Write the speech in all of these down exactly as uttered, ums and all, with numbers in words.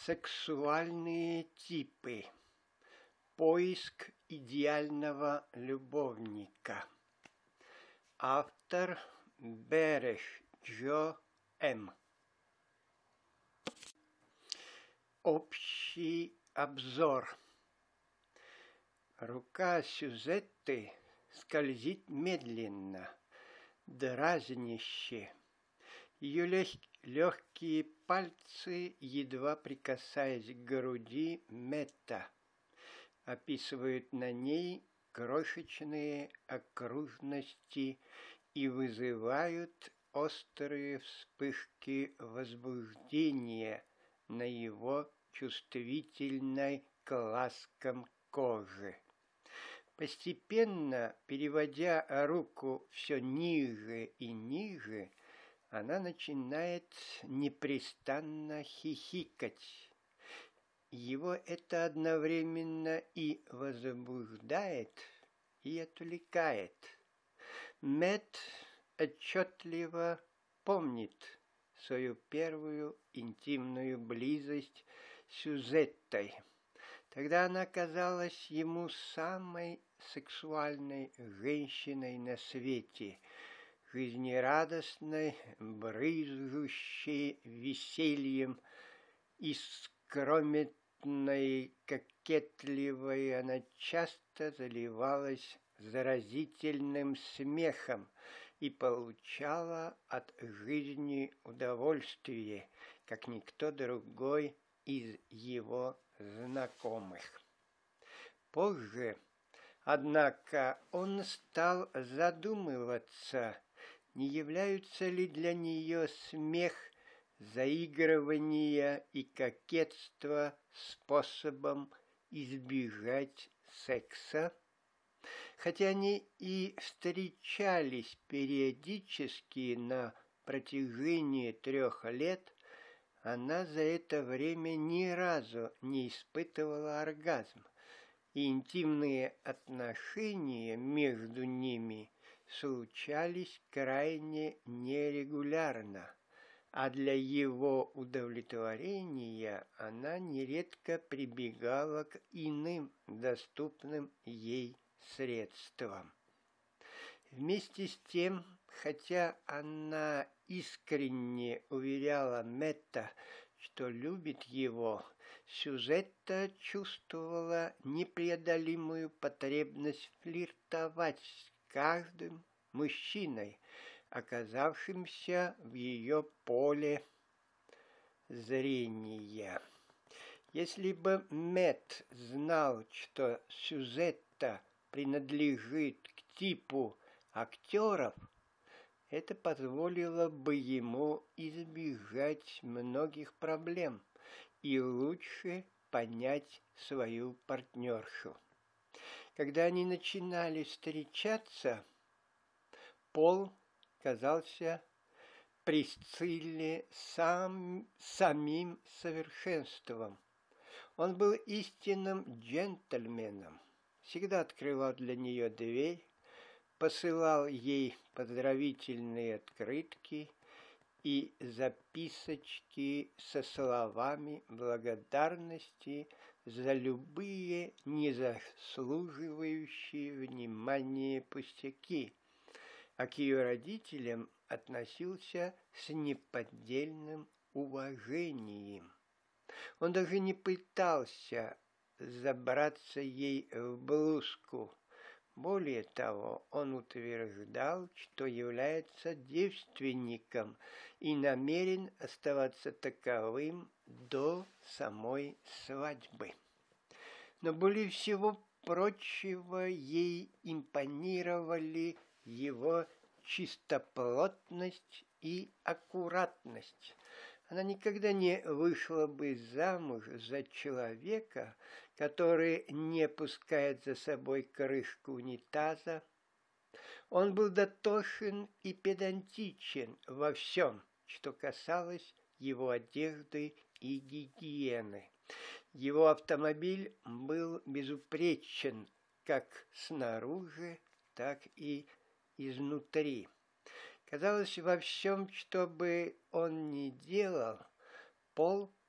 Сексуальные типы. Поиск идеального любовника. Автор Береж Джо М. Общий обзор. Рука Сюзетты скользит медленно, дразнище. Ее легкие пальцы, едва прикасаясь к груди Мэтта, описывают на ней крошечные окружности и вызывают острые вспышки возбуждения на его чувствительной к ласкам кожи. Постепенно, переводя руку все ниже и ниже, она начинает непрестанно хихикать. Его это одновременно и возбуждает, и отвлекает. Мэтт отчетливо помнит свою первую интимную близость с Сюзеттой. Тогда она казалась ему самой сексуальной женщиной на свете, жизнерадостной, брызжущей весельем, искрометной, кокетливой, она часто заливалась заразительным смехом и получала от жизни удовольствие, как никто другой из его знакомых. Позже, однако, он стал задумываться, не являются ли для нее смех, заигрывание и кокетство способом избежать секса. Хотя они и встречались периодически на протяжении трех лет, она за это время ни разу не испытывала оргазм, и интимные отношения между ними случались крайне нерегулярно, а для его удовлетворения она нередко прибегала к иным доступным ей средствам. Вместе с тем, хотя она искренне уверяла Мэтта, что любит его, Сюзетта чувствовала непреодолимую потребность флиртовать с каждым мужчиной, оказавшимся в ее поле зрения. Если бы Мэтт знал, что Сюзетта принадлежит к типу актеров, это позволило бы ему избежать многих проблем и лучше понять свою партнершу. Когда они начинали встречаться, Пол казался Присцилле сам, самим совершенством. Он был истинным джентльменом, всегда открывал для нее дверь, посылал ей поздравительные открытки и записочки со словами благодарности за любые незаслуживающие внимания пустяки, а к ее родителям относился с неподдельным уважением. Он даже не пытался забраться ей в блузку. Более того, он утверждал, что является девственником и намерен оставаться таковым до самой свадьбы. Но более всего прочего ей импонировали его чистоплотность и аккуратность. Она никогда не вышла бы замуж за человека, который не пускает за собой крышку унитаза. Он был дотошен и педантичен во всем, что касалось его одежды и гигиены. Его автомобиль был безупречен как снаружи, так и изнутри. Казалось, во всем, что бы он ни делал, Пол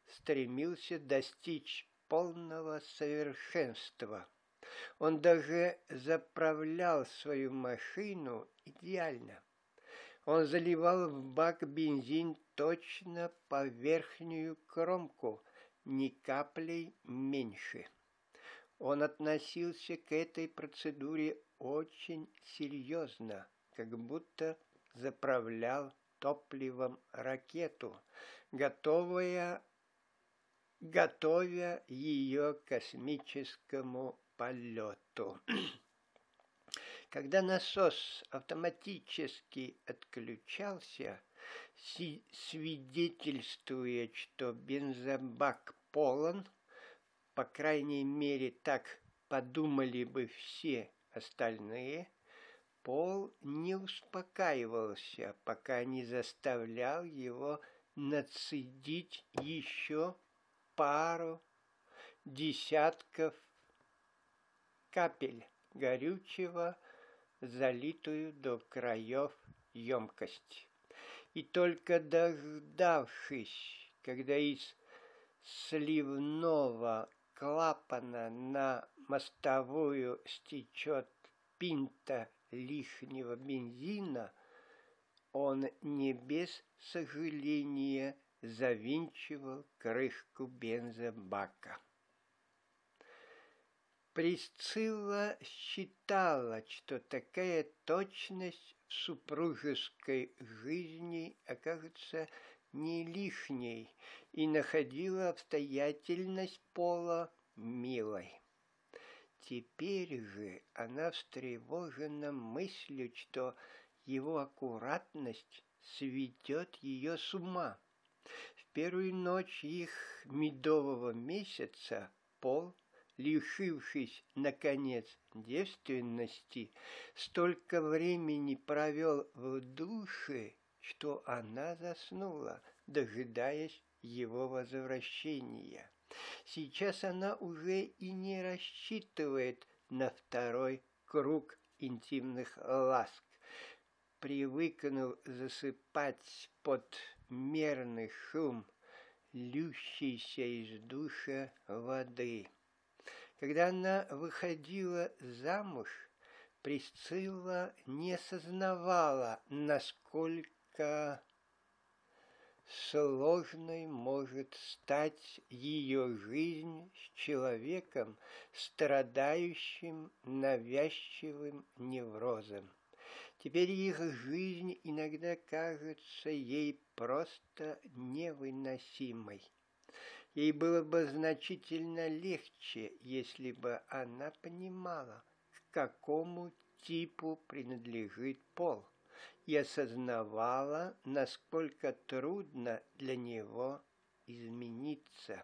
стремился достичь полного совершенства. Он даже заправлял свою машину идеально. Он заливал в бак бензин точно по верхнюю кромку, ни каплей меньше. Он относился к этой процедуре очень серьезно, как будто заправлял топливом ракету, готовая, готовя ее к космическому полету. Когда насос автоматически отключался, свидетельствуя, что бензобак полон, по крайней мере, так подумали бы все остальные, Пол не успокаивался, пока не заставлял его нацедить еще пару десятков капель горючего, залитую до краев емкость. И только дождавшись, когда из сливного клапана на мостовую стечет пинта лишнего бензина, он не без сожаления завинчивал крышку бензобака. Присцилла считала, что такая точность в супружеской жизни окажется не лишней, и находила обстоятельность Пола милой. Теперь же она встревожена мыслью, что его аккуратность сведет ее с ума. В первую ночь их медового месяца Пол, лишившись, наконец, девственности, столько времени провел в душе, что она заснула, дожидаясь его возвращения. Сейчас она уже и не рассчитывает на второй круг интимных ласк. Привыкнув засыпать под мерный шум льющейся из душа воды. Когда она выходила замуж, Присцилла не сознавала, насколько сложной может стать ее жизнь с человеком, страдающим навязчивым неврозом. Теперь их жизнь иногда кажется ей просто невыносимой. Ей было бы значительно легче, если бы она понимала, к какому типу принадлежит Пол, и осознавала, насколько трудно для него измениться.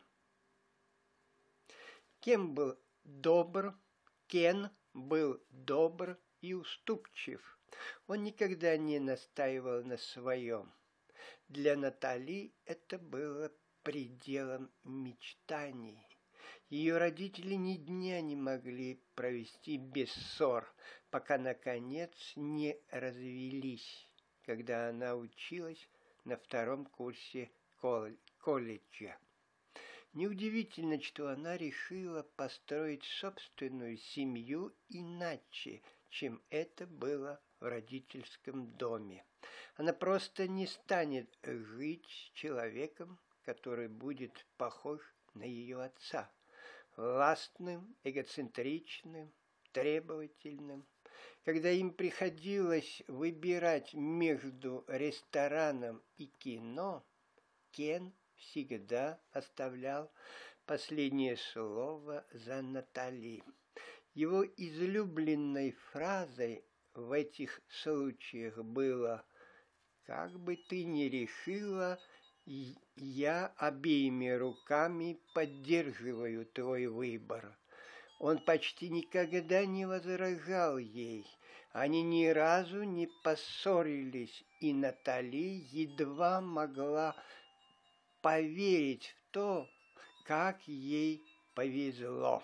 Кем был добр, Кен был добр и уступчив. Он никогда не настаивал на своем. Для Натали это было пределом мечтаний. Ее родители ни дня не могли провести без ссор, пока, наконец, не развелись, когда она училась на втором курсе колледжа. Неудивительно, что она решила построить собственную семью иначе, чем это было в родительском доме. Она просто не станет жить с человеком, который будет похож на ее отца. Властным, эгоцентричным, требовательным. Когда им приходилось выбирать между рестораном и кино, Кен всегда оставлял последнее слово за Натали. Его излюбленной фразой в этих случаях было: «Как бы ты ни решила, я обеими руками поддерживаю твой выбор». Он почти никогда не возражал ей. Они ни разу не поссорились, и Натали едва могла поверить в то, как ей повезло.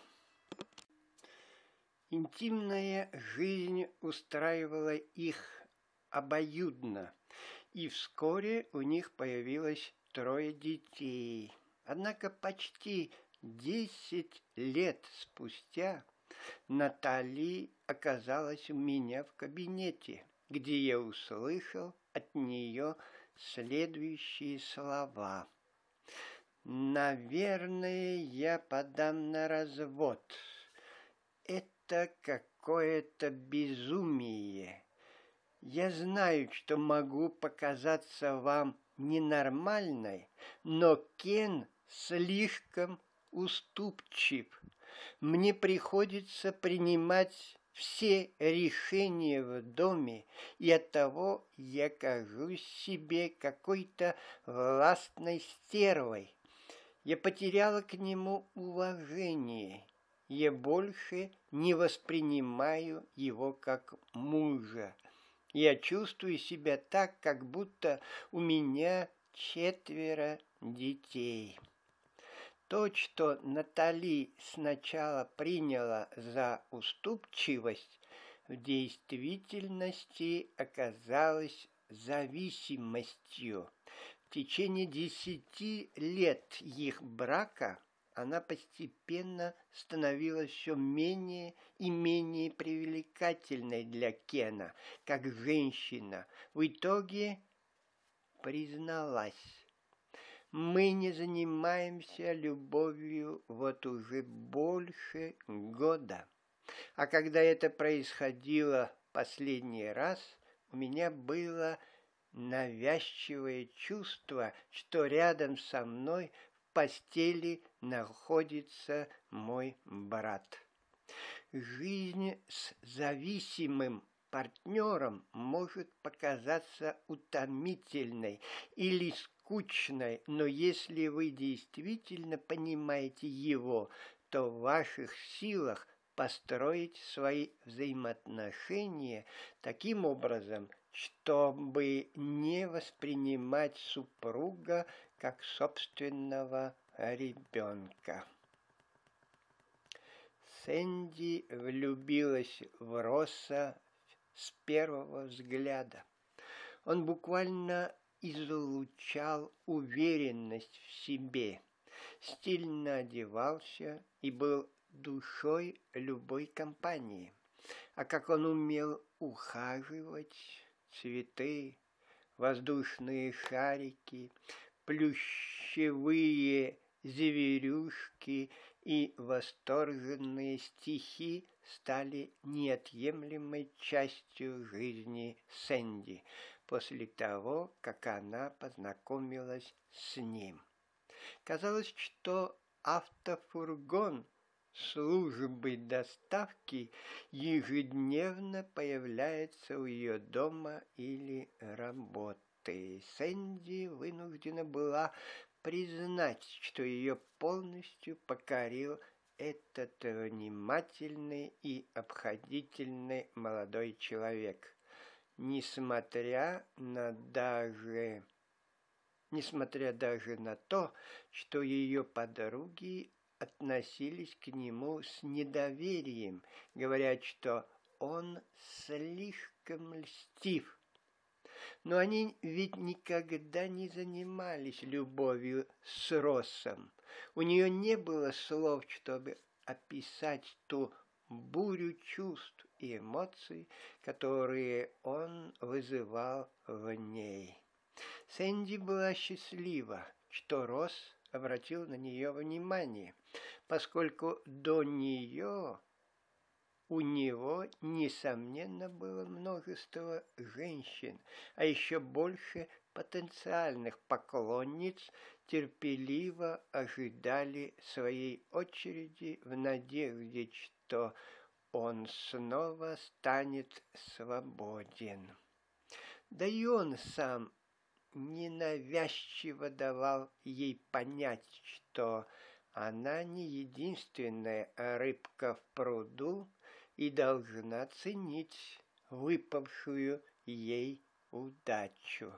Интимная жизнь устраивала их обоюдно, и вскоре у них появилось трое детей. Однако почти десять лет спустя Натали оказалась у меня в кабинете, где я услышал от нее следующие слова. «Наверное, я подам на развод. Это какое-то безумие. Я знаю, что могу показаться вам ненормальной, но Кен слишком уступчив. Мне приходится принимать все решения в доме, и оттого я кажусь себе какой-то властной стервой. Я потеряла к нему уважение. Я больше не воспринимаю его как мужа. Я чувствую себя так, как будто у меня четверо детей». То, что Натали сначала приняла за уступчивость, в действительности оказалось зависимостью. В течение десяти лет их брака она постепенно становилась все менее и менее привлекательной для Кена, как женщина. В итоге призналась: «Мы не занимаемся любовью вот уже больше года. А когда это происходило последний раз, у меня было навязчивое чувство, что рядом со мной в постели находится мой брат». Жизнь с зависимым партнером может показаться утомительной или скучной, но если вы действительно понимаете его, то в ваших силах построить свои взаимоотношения таким образом, чтобы не воспринимать супруга как собственного ребенка. Сэнди влюбилась в Росса с первого взгляда. Он буквально излучал уверенность в себе, стильно одевался и был душой любой компании. А как он умел ухаживать: цветы, воздушные шарики, плющевые зверюшки и восторженные стихи стали неотъемлемой частью жизни Сэнди после того, как она познакомилась с ним. Казалось, что автофургон службы доставки ежедневно появляется у ее дома или работы. Сэнди вынуждена была признать, что ее полностью покорил этот внимательный и обходительный молодой человек, несмотря на даже несмотря даже на то, что ее подруги относились к нему с недоверием, говоря, что он слишком льстив. Но они ведь никогда не занимались любовью с Россом. У нее не было слов, чтобы описать ту бурю чувств и эмоций, которые он вызывал в ней. Сэнди была счастлива, что Росс обратил на нее внимание, поскольку до нее у него, несомненно, было множество женщин, а еще больше потенциальных поклонниц терпеливо ожидали своей очереди в надежде, что он снова станет свободен. Да и он сам ненавязчиво давал ей понять, что она не единственная рыбка в пруду и должна ценить выпавшую ей удачу.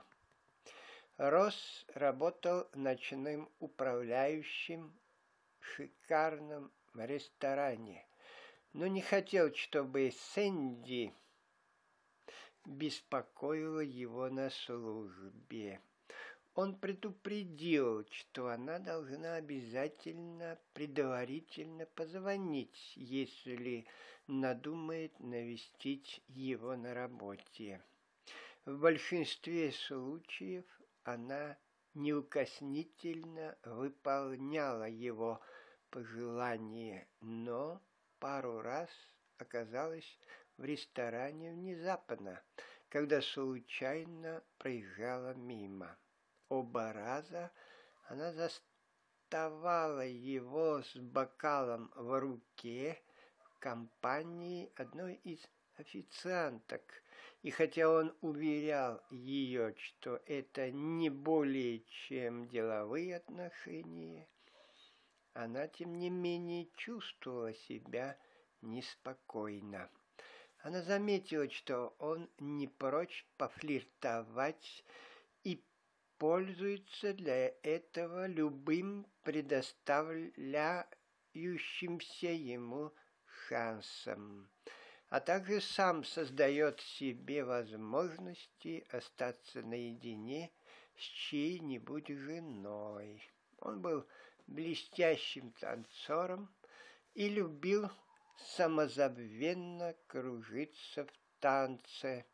Росс работал ночным управляющим в шикарном ресторане, но не хотел, чтобы Сэнди беспокоила его на службе. Он предупредил, что она должна обязательно предварительно позвонить, если надумает навестить его на работе. В большинстве случаев она неукоснительно выполняла его пожелания, но пару раз оказалась в ресторане внезапно, когда случайно проезжала мимо. Оба раза она заставала его с бокалом в руке в компании одной из официанток, и хотя он уверял ее, что это не более чем деловые отношения, она тем не менее чувствовала себя неспокойно. Она заметила, что он не прочь пофлиртовать и пользуется для этого любым предоставляющимся ему шансом, а также сам создает себе возможности остаться наедине с чьей-нибудь женой. Он был блестящим танцором и любил самозабвенно кружиться в танце,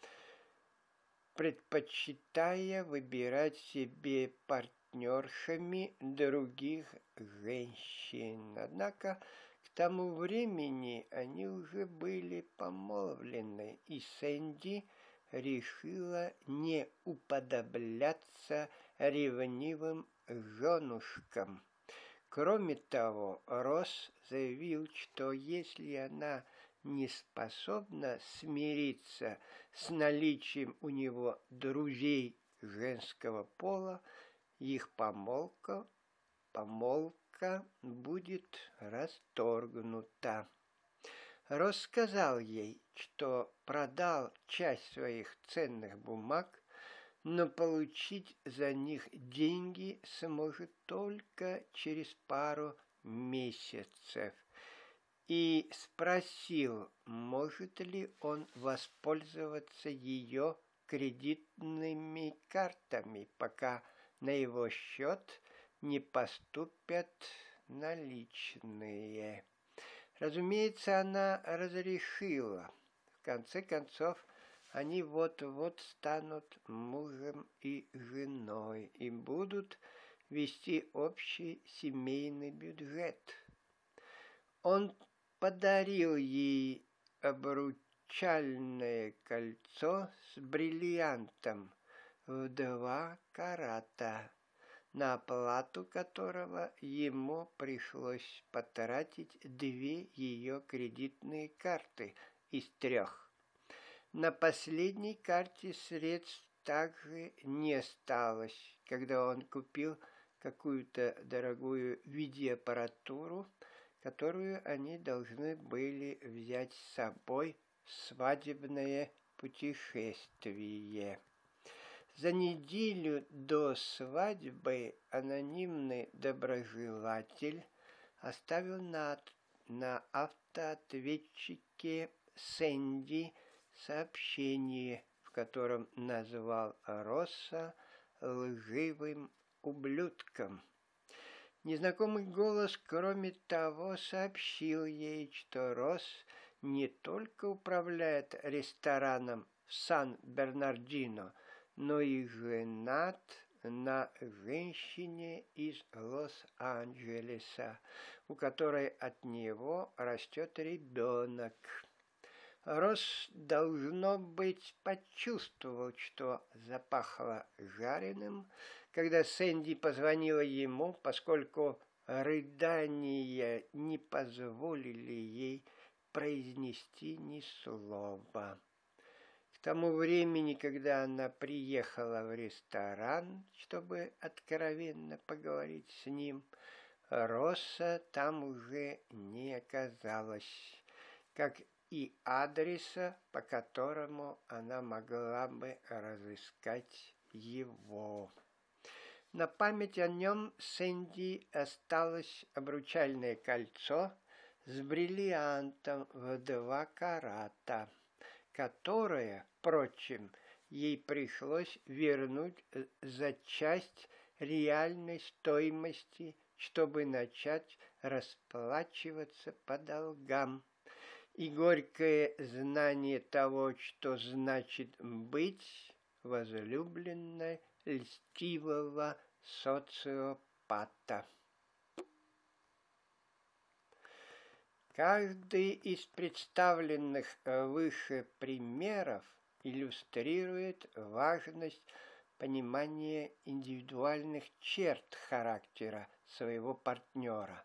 предпочитая выбирать себе партнершами других женщин. Однако к тому времени они уже были помолвлены, и Сэнди решила не уподобляться ревнивым женушкам. Кроме того, Росс заявил, что если она не способна смириться с наличием у него друзей женского пола, их помолвка, помолвка будет расторгнута. Росс сказал ей, что продал часть своих ценных бумаг, но получить за них деньги сможет только через пару месяцев, и спросил, может ли он воспользоваться ее кредитными картами, пока на его счет не поступят наличные. Разумеется, она разрешила. В конце концов, они вот-вот станут мужем и женой и будут вести общий семейный бюджет. Он подарил ей обручальное кольцо с бриллиантом в два карата, на оплату которого ему пришлось потратить две ее кредитные карты из трех. На последней карте средств также не осталось, когда он купил какую-то дорогую видеоаппаратуру, которую они должны были взять с собой в свадебное путешествие. За неделю до свадьбы анонимный доброжелатель оставил на, на автоответчике Сэнди сообщение, в котором назвал Росса лживым ублюдком. Незнакомый голос, кроме того, сообщил ей, что Росс не только управляет рестораном в Сан-Бернардино, но и женат на женщине из Лос-Анджелеса, у которой от него растет ребенок. Росс, должно быть, почувствовал, что запахло жареным, когда Сэнди позвонила ему, поскольку рыдания не позволили ей произнести ни слова. К тому времени, когда она приехала в ресторан, чтобы откровенно поговорить с ним, Росса там уже не оказалось, как и адреса, по которому она могла бы разыскать его. На память о нем Сэнди осталось обручальное кольцо с бриллиантом в два карата, которое, впрочем, ей пришлось вернуть за часть реальной стоимости, чтобы начать расплачиваться по долгам. И горькое знание того, что значит быть возлюбленной льстивого социопата. Каждый из представленных выше примеров иллюстрирует важность понимания индивидуальных черт характера своего партнера.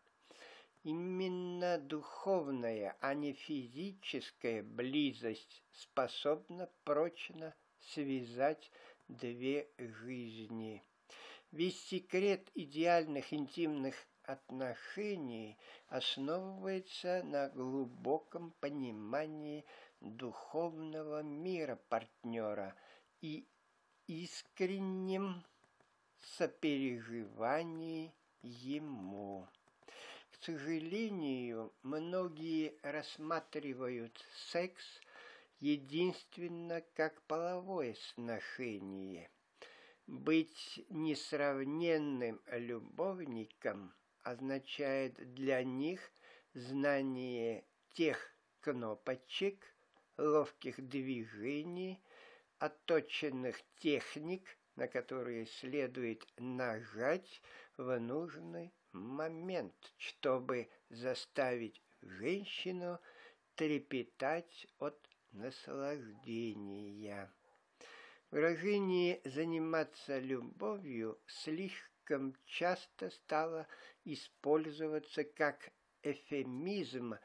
Именно духовная, а не физическая близость способна прочно связать две жизни. Весь секрет идеальных интимных отношений основывается на глубоком понимании духовного мира партнера и искреннем сопереживании ему. К сожалению, многие рассматривают секс единственно как половое сношение. Быть несравненным любовником означает для них знание тех кнопочек, ловких движений, отточенных техник, на которые следует нажать в нужный момент, чтобы заставить женщину трепетать от наслаждения. Выражение «заниматься любовью» слишком часто стало использоваться как эвфемизм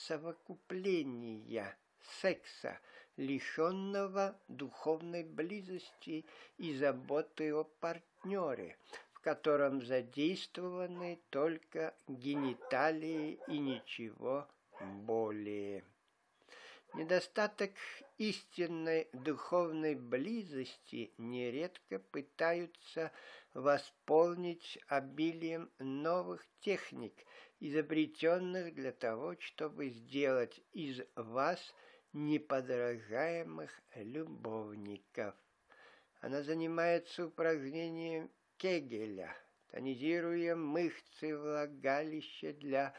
совокупления секса, лишенного духовной близости и заботы о партнере, в котором задействованы только гениталии и ничего более. Недостаток истинной духовной близости нередко пытаются восполнить обилием новых техник, изобретенных для того, чтобы сделать из вас неподражаемых любовников. Она занимается упражнением Кегеля, тонизируя мышцы влагалища для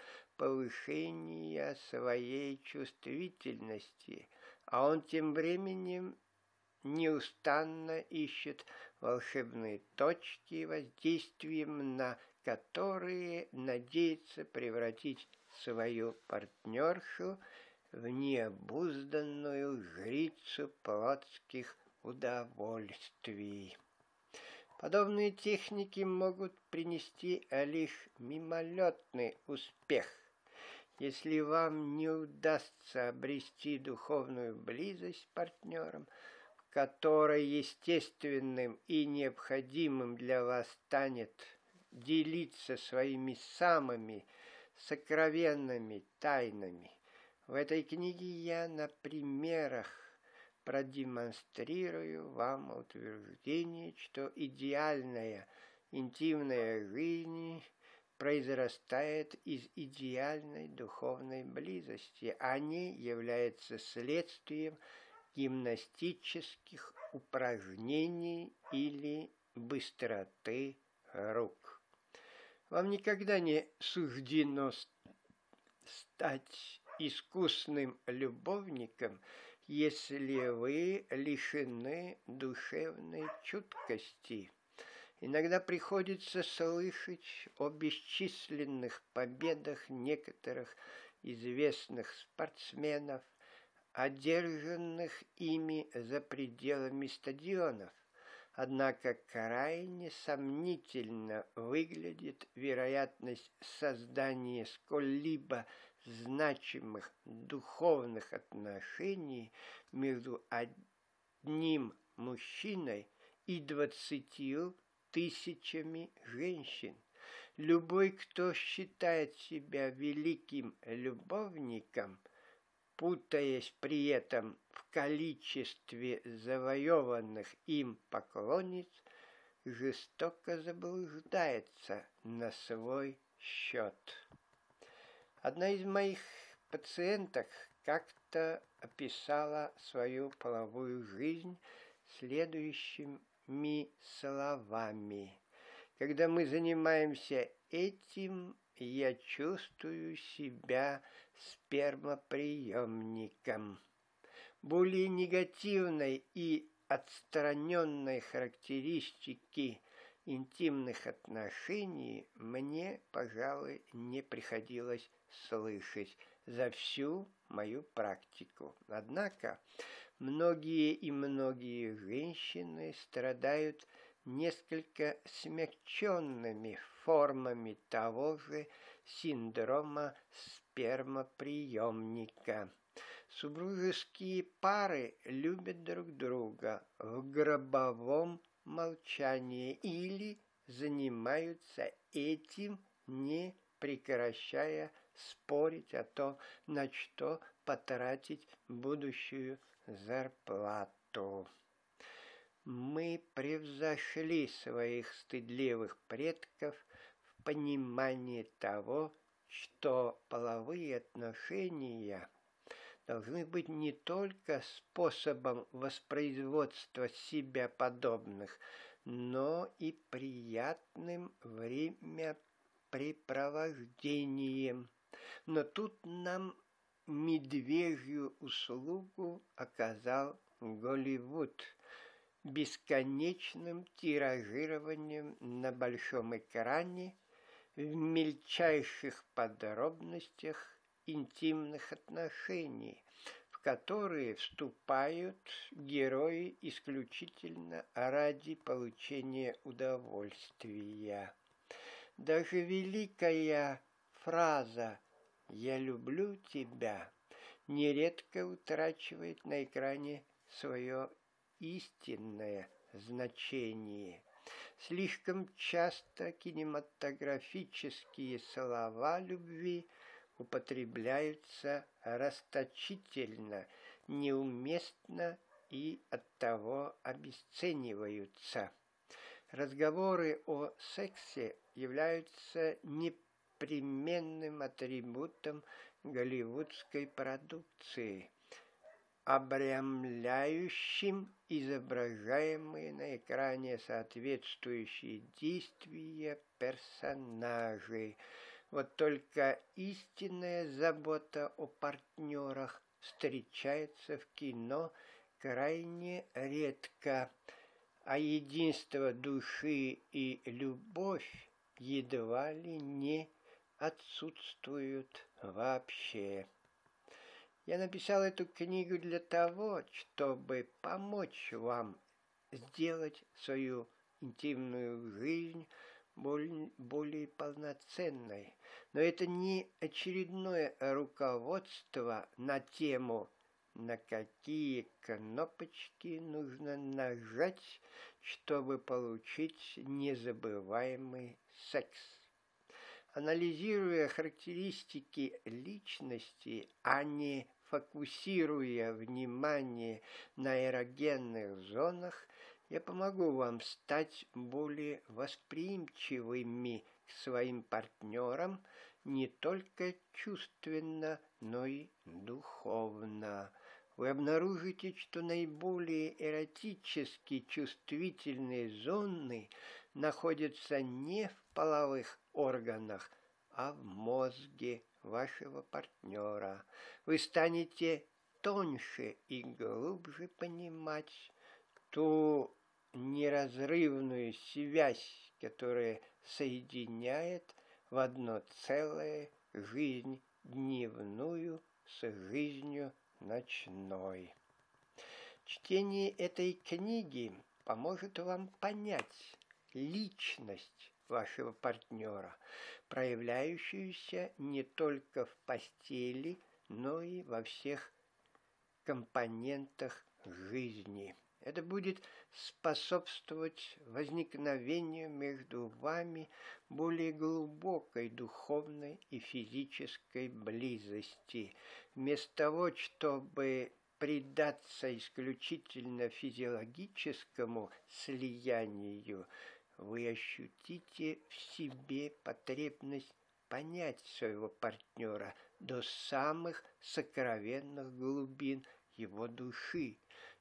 повышения своей чувствительности, а он тем временем неустанно ищет волшебные точки, воздействием на которые надеется превратить свою партнершу в необузданную жрицу плотских удовольствий. Подобные техники могут принести лишь мимолетный успех. Если вам не удастся обрести духовную близость с партнером, в которой естественным и необходимым для вас станет делиться своими самыми сокровенными тайнами, в этой книге я на примерах продемонстрирую вам утверждение, что идеальная интимная жизнь произрастает из идеальной духовной близости, а не является следствием гимнастических упражнений или быстроты рук. Вам никогда не суждено стать искусным любовником, если вы лишены душевной чуткости. Иногда приходится слышать о бесчисленных победах некоторых известных спортсменов, одержанных ими за пределами стадионов. Однако крайне сомнительно выглядит вероятность создания сколь-либо значимых духовных отношений между одним мужчиной и двадцатью тысячами женщин. Любой, кто считает себя великим любовником, путаясь при этом в количестве завоеванных им поклонниц, жестоко заблуждается на свой счет. Одна из моих пациенток как-то описала свою половую жизнь следующими словами. Когда мы занимаемся этим, я чувствую себя спермоприемником. Более негативной и отстраненной характеристики интимных отношений мне, пожалуй, не приходилось слышать за всю мою практику. Однако многие и многие женщины страдают несколько смягченными формами того же синдрома спермоприемника. Супружеские пары любят друг друга в гробовом молчании или занимаются этим, не прекращая спорить о том, на что потратить будущую зарплату. Мы превзошли своих стыдливых предков в понимании того, что половые отношения должны быть не только способом воспроизводства себя подобных, но и приятным времяпрепровождением. Но тут нам медвежью услугу оказал Голливуд бесконечным тиражированием на большом экране в мельчайших подробностях интимных отношений, в которые вступают герои исключительно ради получения удовольствия. Даже великая фраза «Я люблю тебя» нередко утрачивает на экране свое истинное значение. Слишком часто кинематографические слова любви употребляются расточительно, неуместно и оттого обесцениваются. Разговоры о сексе являются непременным атрибутом голливудской продукции, обрамляющим изображаемые на экране соответствующие действия персонажей. Вот только истинная забота о партнерах встречается в кино крайне редко, а единство души и любовь едва ли не отсутствуют вообще. Я написал эту книгу для того, чтобы помочь вам сделать свою интимную жизнь более, более полноценной. Но это не очередное руководство на тему, на какие кнопочки нужно нажать, чтобы получить незабываемый секс. Анализируя характеристики личности, а не фокусируя внимание на эрогенных зонах, я помогу вам стать более восприимчивыми к своим партнерам не только чувственно, но и духовно. Вы обнаружите, что наиболее эротически чувствительные зоны находятся не в половых органах, а в мозге вашего партнера. Вы станете тоньше и глубже понимать ту неразрывную связь, которая соединяет в одно целое жизнь дневную с жизнью ночной. Чтение этой книги поможет вам понять личность вашего партнера, проявляющуюся не только в постели, но и во всех компонентах жизни. Это будет способствовать возникновению между вами более глубокой духовной и физической близости. Вместо того, чтобы предаться исключительно физиологическому слиянию, вы ощутите в себе потребность понять своего партнера до самых сокровенных глубин его души.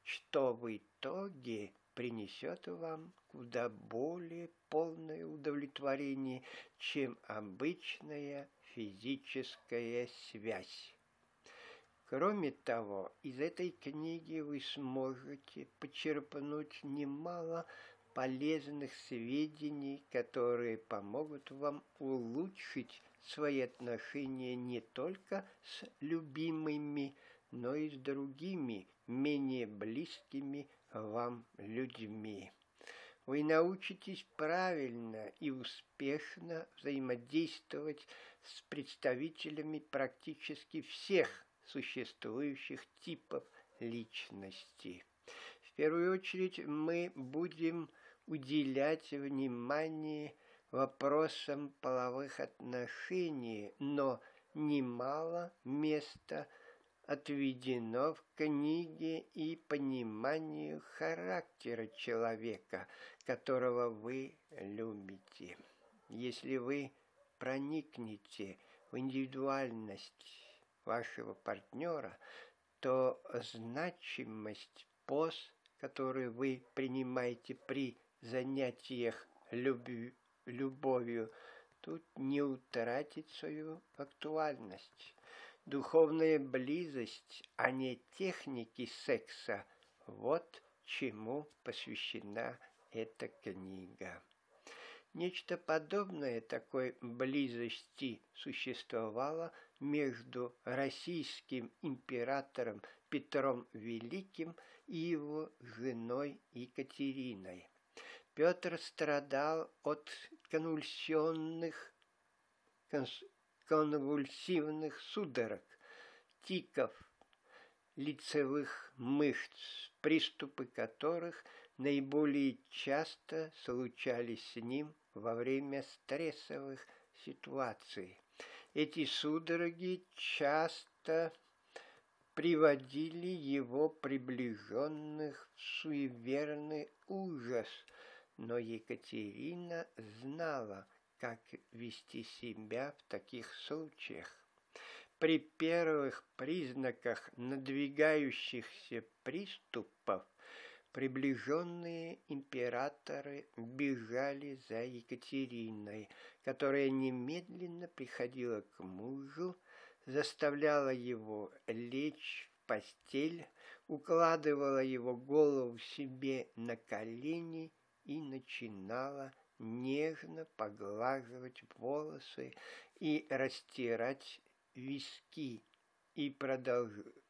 что в итоге принесет вам куда более полное удовлетворение, чем обычная физическая связь. Кроме того, из этой книги вы сможете почерпнуть немало полезных сведений, которые помогут вам улучшить свои отношения не только с любимыми, но и с другими, менее близкими вам людьми. Вы научитесь правильно и успешно взаимодействовать с представителями практически всех существующих типов личности. В первую очередь мы будем уделять внимание вопросам половых отношений, но немало места отведено в книге и пониманию характера человека, которого вы любите. Если вы проникнете в индивидуальность вашего партнера, то значимость поз, которую вы принимаете при занятиях любви, любовью, тут не утратит свою актуальность. Духовная близость, а не техники секса – вот чему посвящена эта книга. Нечто подобное такой близости существовало между российским императором Петром Великим и его женой Екатериной. Петр страдал от конвульсионных конвульсивных судорог, тиков, лицевых мышц, приступы которых наиболее часто случались с ним во время стрессовых ситуаций. Эти судороги часто приводили его приближенных в суеверный ужас, но Екатерина знала, как вести себя в таких случаях. При первых признаках надвигающихся приступов приближенные императоры бежали за Екатериной, которая немедленно приходила к мужу, заставляла его лечь в постель, укладывала его голову себе на колени и начинала нежно поглаживать волосы и растирать виски, и продолж...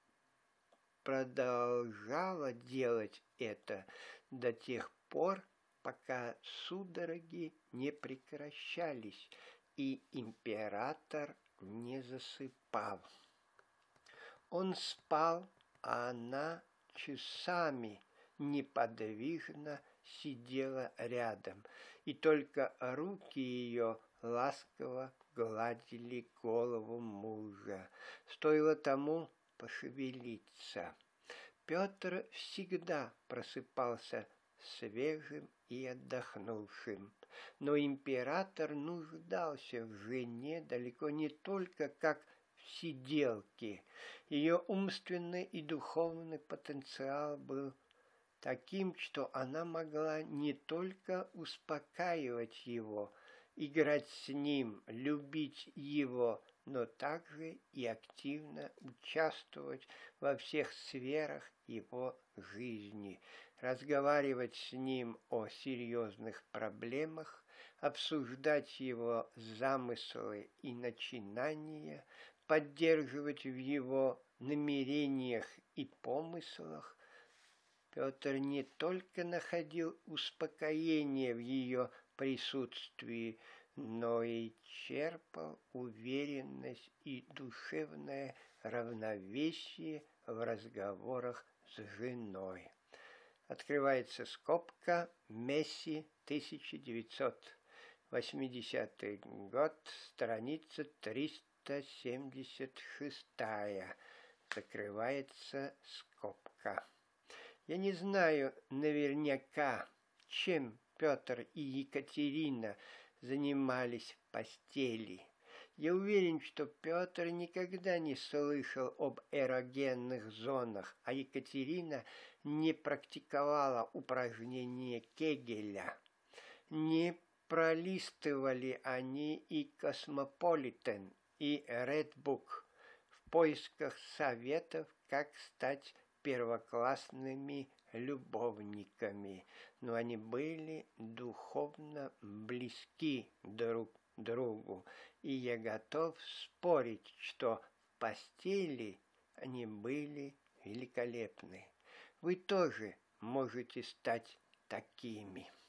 продолжала делать это до тех пор, пока судороги не прекращались и император не засыпал. Он спал, а она часами неподвижно сидела рядом, и только руки ее ласково гладили голову мужа. Стоило тому пошевелиться. Петр всегда просыпался свежим и отдохнувшим, но император нуждался в жене далеко не только как в сиделке. Ее умственный и духовный потенциал был таким, что она могла не только успокаивать его, играть с ним, любить его, но также и активно участвовать во всех сферах его жизни, разговаривать с ним о серьезных проблемах, обсуждать его замыслы и начинания, поддерживать в его намерениях и помыслах. Петр не только находил успокоение в ее присутствии, но и черпал уверенность и душевное равновесие в разговорах с женой. Открывается скобка, Месси, тысяча девятьсот восьмидесятый год, страница триста семьдесят шесть. Закрывается скобка. Я не знаю наверняка, чем Петр и Екатерина занимались в постели. Я уверен, что Петр никогда не слышал об эрогенных зонах, а Екатерина не практиковала упражнения Кегеля. Не пролистывали они и «Космополитен», и «Редбук» в поисках советов, как стать первоклассными любовниками, но они были духовно близки друг к другу, и я готов спорить, что в постели они были великолепны. Вы тоже можете стать такими.